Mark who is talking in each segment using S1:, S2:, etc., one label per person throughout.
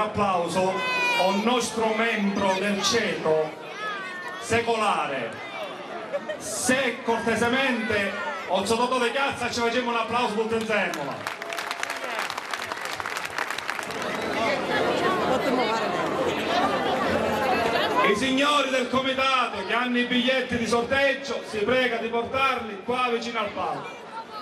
S1: applauso al nostro membro del ceto secolare. Se cortesemente al sottototo di piazza ci facciamo un applauso per Tenzemola. I signori del comitato che hanno i biglietti di sorteggio si prega di portarli qua vicino al palco.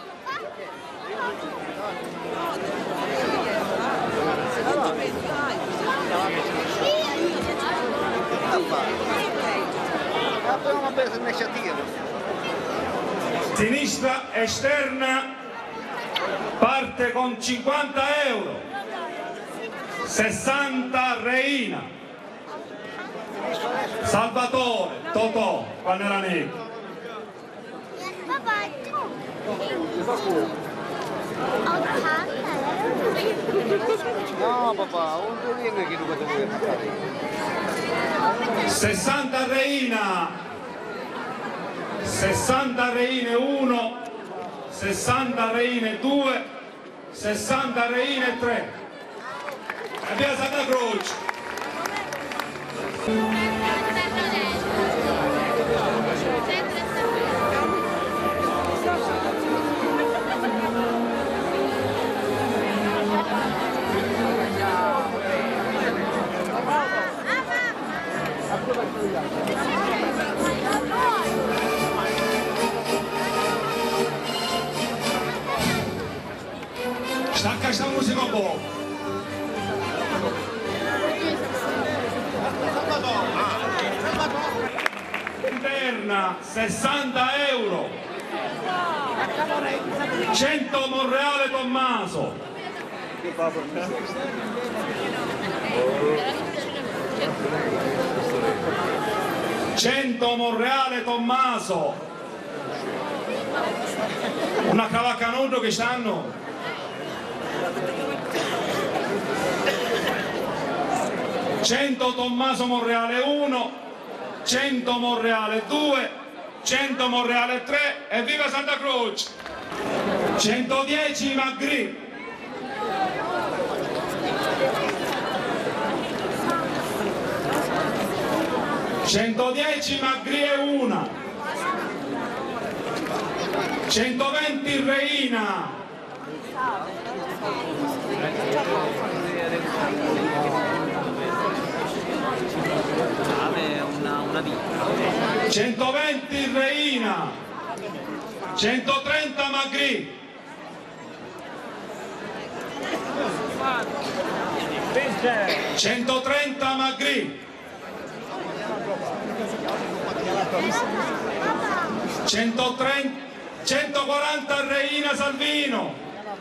S1: Sinistra esterna parte con 50 euro, 60 Reina, Salvatore, Totò, quando era netto.
S2: No papà, un giorno che tu potevi fare.
S1: 60 Reina, 60 Reine 1, 60 Reine 2, 60 Reine 3. E via Santa Croce. Stacca questa musica un po'. Interna 60 euro, 100 Monreale Tommaso, 100 Monreale Tommaso, una cavaccanudo che stanno. 100 Tommaso Monreale 1, 100 Monreale 2, 100 Monreale 3 e viva Santa Croce! 110 Magri, 110 Magri e 1, 120 Reina, 120 Reina, 130 Magri, 130 Magri, 140 Reina Salvino,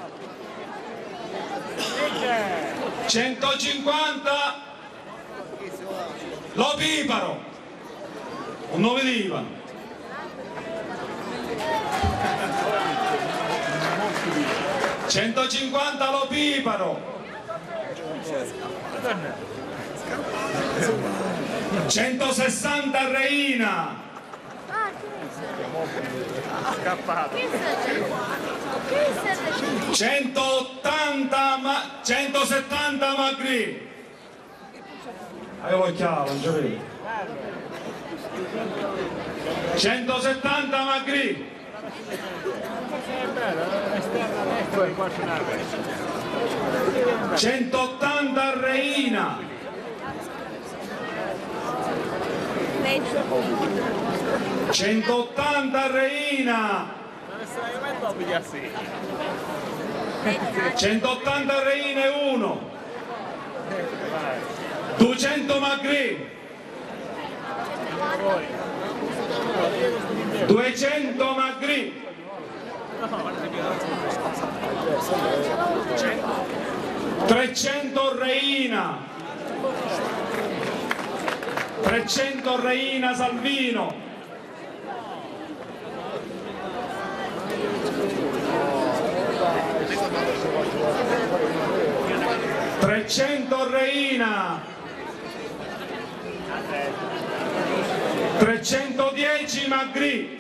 S1: 150 Lo Piparo, un nome di Ivan, 150 Lo Piparo, 160 Reina, 170 Magri. Avevo chiaro, non c'avevo. 170 Magri. 180 Reina. 180 Reina. 180 Reine 1. 200 Magri. 200 Magri. 300 Reina. 300 Reina Salvino. 300 Reina. 310 Magri.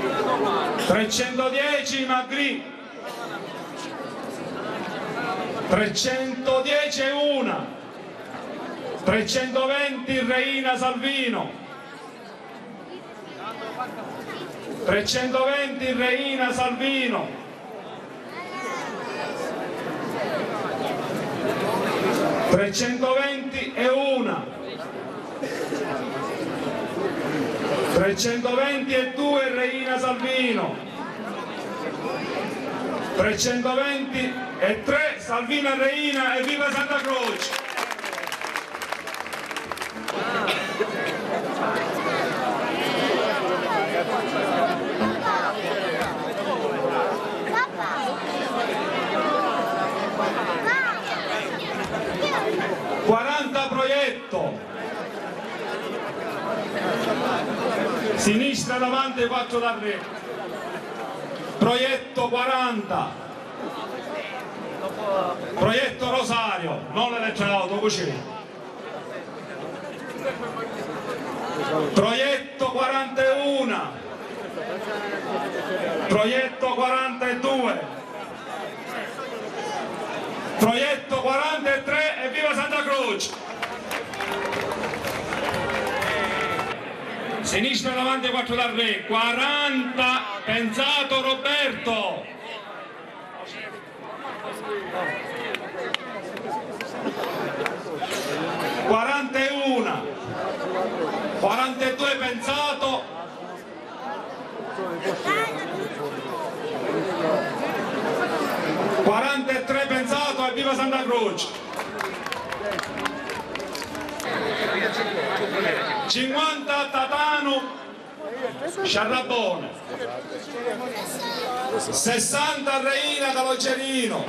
S1: 310 Magri. 310 e una, 320 Reina Salvino, 320 Reina Salvino, 320 e una, 320 e due Reina Salvino, 320 e tre Salvino e Reina, e viva Santa Croce! Proietto, sinistra davanti 4 da 3, proietto 40, proietto Rosario, non l'elettroauto, così, proietto 41, proietto 42, proietto 43 e viva Santa Croce! Sinistra davanti 4 da 3, 40, Pensato Roberto, 41, 42 Pensato, 43 Pensato e viva Santa Croce! 50 Tatano Sciarrabone, 60 Reina Caloggerino,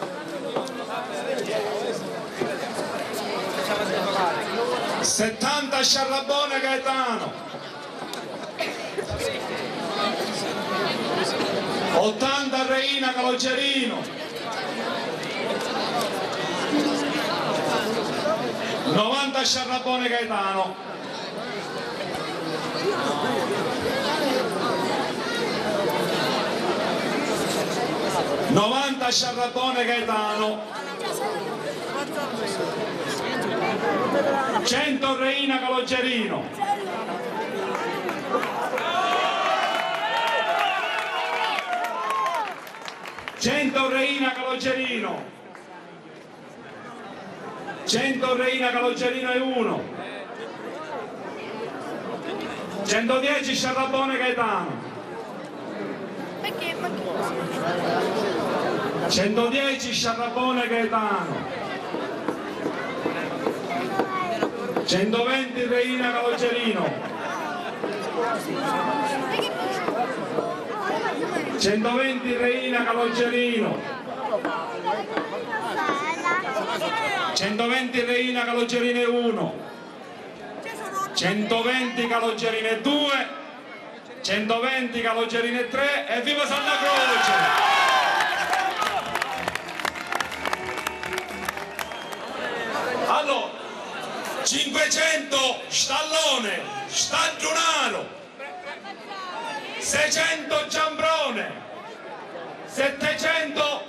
S1: 70 Sciarrabone Gaetano, 80 Reina Caloggerino, 90 Sciarrabone Gaetano, 90 Sciarrabone Gaetano, 100 Reina Caloggerino, 100 Reina Caloggerino, 100 Reina Caloggerino e 1, 110 Sciarrabone Gaetano, 110 Sciarrabone Gaetano, 120 Reina Caloggerino, 120 Reina Caloggerino, 120 Reina Caloggerino e 1, 120 Caloggerino e 2, 120 Caloggerino e 3 e viva Santa Croce! Allora, 500 Stallone, Stagionaro, 600 Giambrone, 700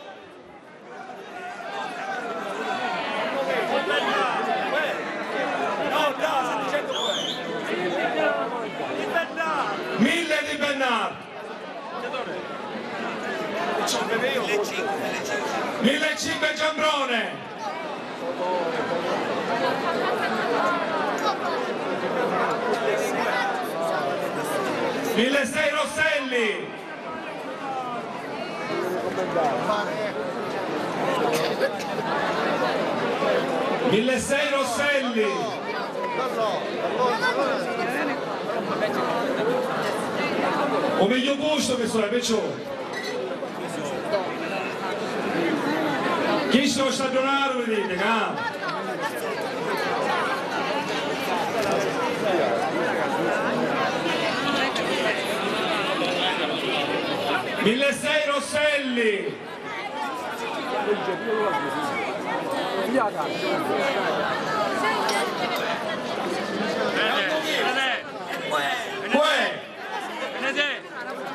S1: 1000 di Bernardo, 1500 Giambrone, 1600 Rosselli, 1600 Rosselli, 1 meglio posto che sono, perciò chi sono stagionaro, vedete, caro? 1600 Rosselli,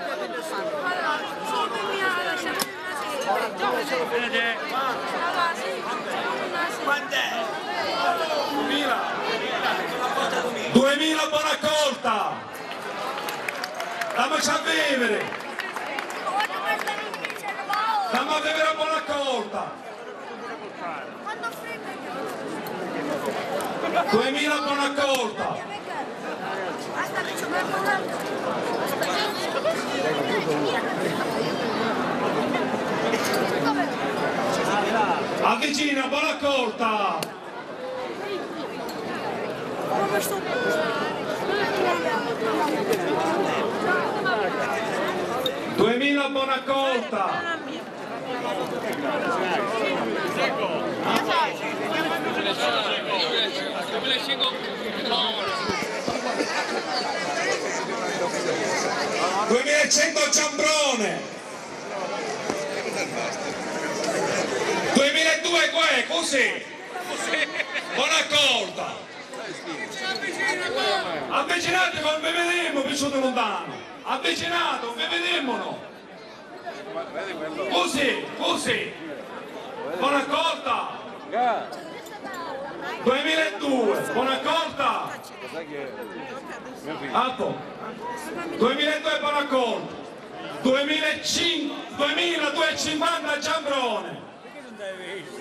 S3: 对对对。
S1: 2000 buona accolta, dammici a vivere, dammi a vivere buona accolta, 2000 buona accolta, avvicina buona accolta, 2000 buona accolta, 2100 Ciambrone, 2002 così, buona accolta, avvicinate non vi vediamo piaciuto lontano, avvicinato non vi vediamo, così, buona accolta, 2002 buona accolta, 2002 buona accolta, 2250 Ciambrone,